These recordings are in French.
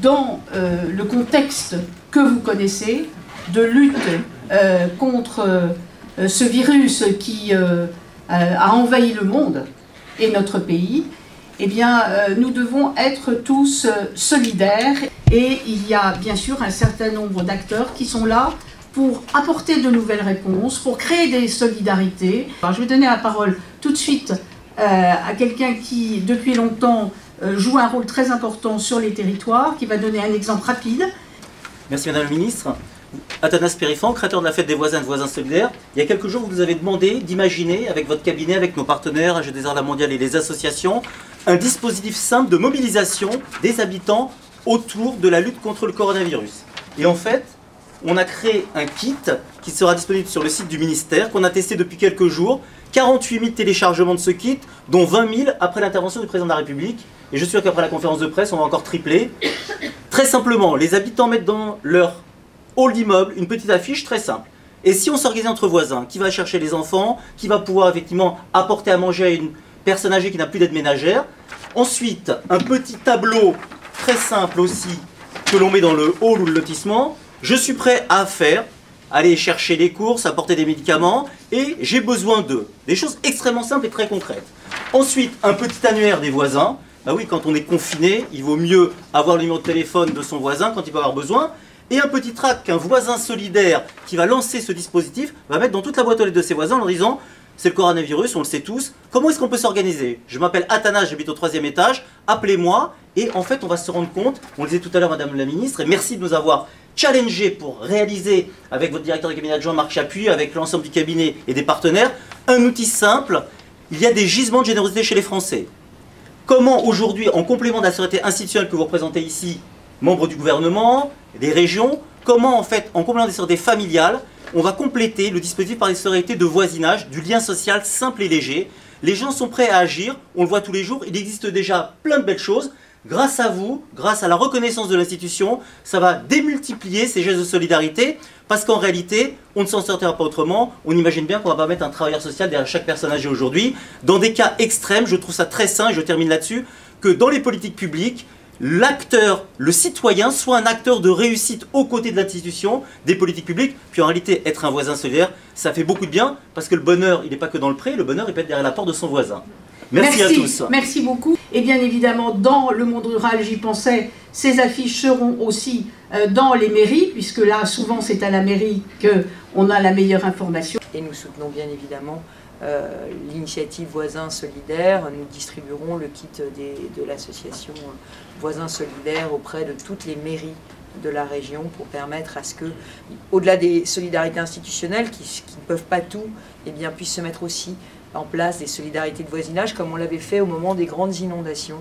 dans le contexte que vous connaissez, de lutte contre ce virus qui a envahi le monde et notre pays, eh bien, nous devons être tous solidaires. Et il y a bien sûr un certain nombre d'acteurs qui sont là pour apporter de nouvelles réponses, pour créer des solidarités. Alors, je vais donner la parole tout de suite à quelqu'un qui, depuis longtemps, joue un rôle très important sur les territoires, qui va donner un exemple rapide. Merci Madame la Ministre. Athanas Périfan, créateur de la fête des voisins et de voisins solidaires. Il y a quelques jours, vous nous avez demandé d'imaginer, avec votre cabinet, avec nos partenaires, AG Désert La Mondiale et les associations, un dispositif simple de mobilisation des habitants autour de la lutte contre le coronavirus. Et en fait, on a créé un kit qui sera disponible sur le site du ministère, qu'on a testé depuis quelques jours. 48 000 téléchargements de ce kit, dont 20 000 après l'intervention du président de la République. Et je suis sûr qu'après la conférence de presse, on va encore tripler. Très simplement, les habitants mettent dans leur hall d'immeuble une petite affiche très simple. Et si on s'organise entre voisins, qui va chercher les enfants, qui va pouvoir effectivement apporter à manger à une personne âgée qui n'a plus d'aide ménagère. Ensuite, un petit tableau très simple aussi, que l'on met dans le hall ou le lotissement. Je suis prêt à faire, aller chercher les courses, apporter des médicaments, et j'ai besoin d'eux. Des choses extrêmement simples et très concrètes. Ensuite, un petit annuaire des voisins. Bah oui, quand on est confiné, il vaut mieux avoir le numéro de téléphone de son voisin quand il va avoir besoin. Et un petit tract qu'un voisin solidaire qui va lancer ce dispositif va mettre dans toute la boîte aux lettres de ses voisins en leur disant « C'est le coronavirus, on le sait tous, comment est-ce qu'on peut s'organiser? Je m'appelle Athanas, j'habite au 3e étage, appelez-moi. » Et en fait, on va se rendre compte, on le disait tout à l'heure Madame la Ministre, et merci de nous avoir challengé pour réaliser avec votre directeur de cabinet adjoint Marc Chapuis, avec l'ensemble du cabinet et des partenaires, un outil simple. Il y a des gisements de générosité chez les Français. Comment aujourd'hui, en complément de la solidarité institutionnelle que vous représentez ici, membres du gouvernement, des régions, comment en fait, en complément des solidarités familiales, on va compléter le dispositif par des solidarités de voisinage, du lien social simple et léger. Les gens sont prêts à agir, on le voit tous les jours, il existe déjà plein de belles choses. Grâce à vous, grâce à la reconnaissance de l'institution, ça va démultiplier ces gestes de solidarité, parce qu'en réalité, on ne s'en sortira pas autrement. On imagine bien qu'on ne va pas mettre un travailleur social derrière chaque personne âgée aujourd'hui. Dans des cas extrêmes, je trouve ça très sain, et je termine là-dessus, que dans les politiques publiques, l'acteur, le citoyen, soit un acteur de réussite aux côtés de l'institution, des politiques publiques. Puis en réalité, être un voisin solidaire, ça fait beaucoup de bien, parce que le bonheur, il n'est pas que dans le pré, le bonheur, il peut être derrière la porte de son voisin. Merci à tous. Merci beaucoup. Et bien évidemment, dans le monde rural, j'y pensais, ces affiches seront aussi dans les mairies, puisque là, souvent, c'est à la mairie qu'on a la meilleure information. Et nous soutenons bien évidemment l'initiative Voisins Solidaires. Nous distribuerons le kit de l'association Voisins Solidaires auprès de toutes les mairies de la région pour permettre à ce que, au-delà des solidarités institutionnelles qui ne peuvent pas tout, eh bien, puissent se mettre aussi en place des solidarités de voisinage comme on l'avait fait au moment des grandes inondations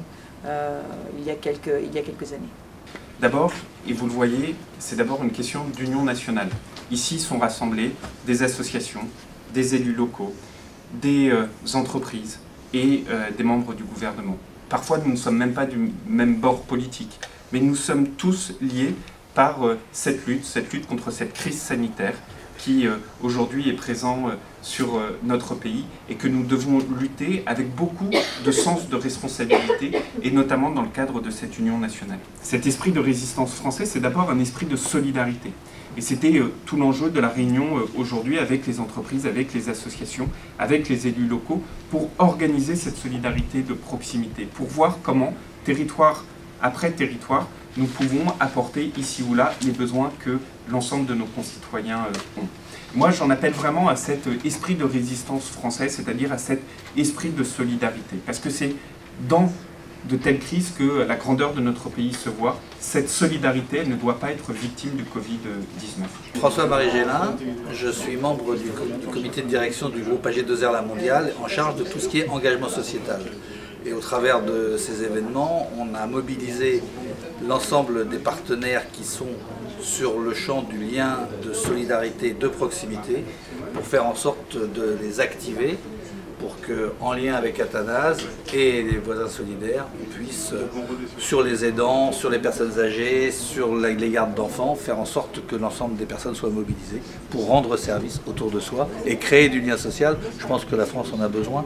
il y a quelques années. D'abord, et vous le voyez, c'est d'abord une question d'union nationale. Ici sont rassemblés des associations, des élus locaux, des entreprises et des membres du gouvernement. Parfois, nous ne sommes même pas du même bord politique, mais nous sommes tous liés par cette lutte contre cette crise sanitaire qui aujourd'hui est présent sur notre pays et que nous devons lutter avec beaucoup de sens de responsabilité et notamment dans le cadre de cette union nationale. Cet esprit de résistance français, c'est d'abord un esprit de solidarité. Et c'était tout l'enjeu de la réunion aujourd'hui avec les entreprises, avec les associations, avec les élus locaux pour organiser cette solidarité de proximité, pour voir comment, territoire après territoire, nous pouvons apporter ici ou là les besoins que l'ensemble de nos concitoyens ont. Moi, j'en appelle vraiment à cet esprit de résistance français, c'est-à-dire à cet esprit de solidarité. Parce que c'est dans de telles crises que la grandeur de notre pays se voit. Cette solidarité elle ne doit pas être victime du Covid-19. François-Marie Gélin, je suis membre du comité de direction du groupe AG Désert La Mondiale en charge de tout ce qui est engagement sociétal. Et au travers de ces événements, on a mobilisé l'ensemble des partenaires qui sont sur le champ du lien de solidarité, de proximité, pour faire en sorte de les activer, pour qu'en lien avec Athanas et les voisins solidaires, on puisse, sur les aidants, sur les personnes âgées, sur les gardes d'enfants, faire en sorte que l'ensemble des personnes soient mobilisées pour rendre service autour de soi et créer du lien social. Je pense que la France en a besoin.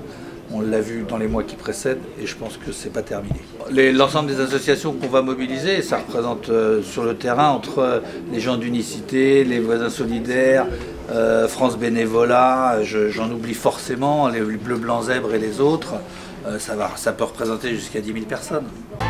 On l'a vu dans les mois qui précèdent et je pense que c'est pas terminé. L'ensemble des associations qu'on va mobiliser, ça représente sur le terrain entre les gens d'Unicité, les voisins solidaires, France Bénévolat, j'en oublie forcément, les Bleu Blanc Zèbre et les autres, ça peut représenter jusqu'à 10 000 personnes.